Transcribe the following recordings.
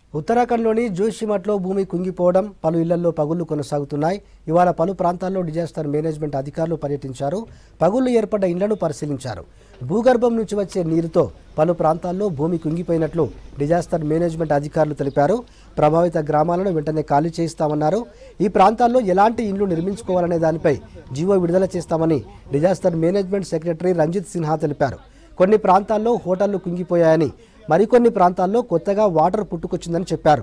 ఉత్తరాఖండ్లోని జోషిమఠ్లో భూమి కుంగిపోవడం, పలు ఇళ్లలో పగుళ్లు కొనసాగుతున్నాయి. ఇవాళ పలు ప్రాంతాల్లో డిజాస్టర్ మేనేజ్మెంట్ అధికారులు పర్యటించారు. పగుళ్లు ఏర్పడ్డ ఇళ్లను పరిశీలించారు. భూగర్భం నుంచి వచ్చే నీరుతో పలు ప్రాంతాల్లో భూమి కుంగిపోయినట్లు డిజాస్టర్ మేనేజ్మెంట్ అధికారులు తెలిపారు. ప్రభావిత గ్రామాలను వెంటనే ఖాళీ చేయిస్తామన్నారు. ఈ ప్రాంతాల్లో ఎలాంటి ఇండ్లు నిర్మించుకోవాలనే దానిపై జీవో విడుదల చేస్తామని disaster management secretary Ranjit Sinha తెలిపారు. కొన్ని ప్రాంతాల్లో హోటళ్లు కుంగిపోయాయని, మరికొన్ని ప్రాంతాల్లో కొత్తగా వాటర్ పుట్టుకొచ్చిందని చెప్పారు.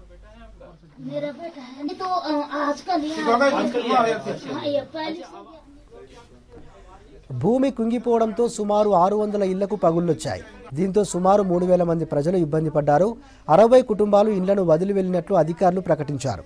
భూమి కుంగిపోవడంతో సుమారు 600 ఇళ్లకు పగుళ్లొచ్చాయి. దీంతో సుమారు 3000 మంది ప్రజలు ఇబ్బంది పడ్డారు. 60 కుటుంబాలు ఇళ్లను వదిలి వెళ్లినట్లు అధికారులు ప్రకటించారు.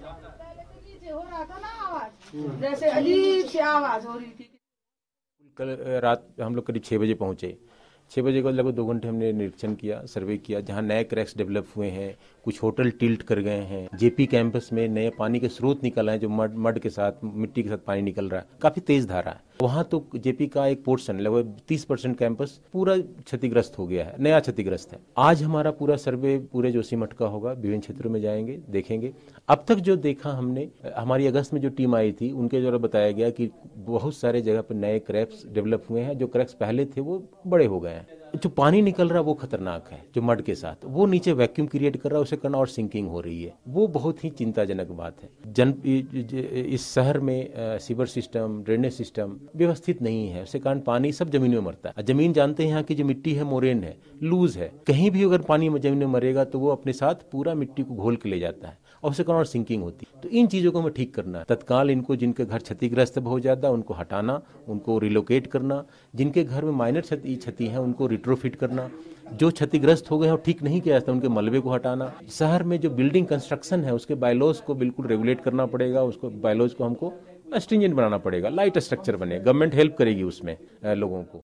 कल रात हम लोग करीब 6 बजे पहुंचे। 6 बजे को लगभग 2 घंटे हमने निरीक्षण किया, सर्वे किया। जहां नए क्रैक्स डेवलप हुए हैं, कुछ होटल टिल्ट कर गए हैं। जेपी कैंपस में नए पानी के स्रोत निकल आए, जो मड के साथ, मिट्टी के साथ पानी निकल रहा है, काफी तेज धारा है। वहां तो जेपी का एक पोर्शन लगभग 30% कैंपस पूरा क्षतिग्रस्त हो गया है, नया क्षतिग्रस्त है। आज हमारा पूरा सर्वे पूरे जोशीमठ का होगा, विभिन्न क्षेत्रों में जाएंगे, देखेंगे। अब तक जो देखा हमने, हमारी अगस्त में जो टीम आई थी उनके द्वारा बताया गया कि बहुत सारे जगह पर नए क्रैक्स डेवलप हुए हैं। जो क्रैक्स पहले थे वो बड़े हो गए हैं। जो पानी निकल रहा है वो खतरनाक है, जो मड के साथ वो नीचे वैक्यूम क्रिएट कर रहा है, उसे करना और सिंकिंग हो रही है। वो बहुत ही चिंताजनक बात है। इस शहर में सीवर सिस्टम, ड्रेनेज सिस्टम व्यवस्थित नहीं है, उसके कारण पानी सब जमीन में मरता है। जमीन जानते हैं यहाँ की जो मिट्टी है मोरेन है, लूज है। कहीं भी अगर पानी जमीन में मरेगा तो वो अपने साथ पूरा मिट्टी को घोल के ले जाता है और उसके कारण और सिंकिंग होती है। तो इन चीजों को हमें ठीक करना है तत्काल। इनको जिनके घर क्षतिग्रस्त है बहुत ज्यादा, उनको हटाना, उनको रिलोकेट करना। जिनके घर में माइनर क्षति है उनको रिट्रोफिट करना। जो क्षतिग्रस्त हो गए हैं और ठीक नहीं किया जाता उनके मलबे को हटाना। शहर में जो बिल्डिंग कंस्ट्रक्शन है उसके बायलॉज को बिल्कुल रेगुलेट करना पड़ेगा। उसको बायलॉज को हमको स्ट्रिंजेंट बनाना पड़ेगा, लाइट स्ट्रक्चर बने। गवर्नमेंट हेल्प करेगी उसमें लोगों को।